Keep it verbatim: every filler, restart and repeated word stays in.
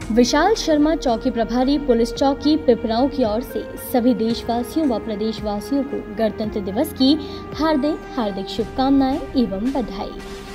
विशाल शर्मा, चौकी प्रभारी, पुलिस चौकी पिपरांव की ओर से सभी देशवासियों व प्रदेशवासियों को गणतंत्र दिवस की हार्दिक हार्दिक शुभकामनाएं एवं बधाई।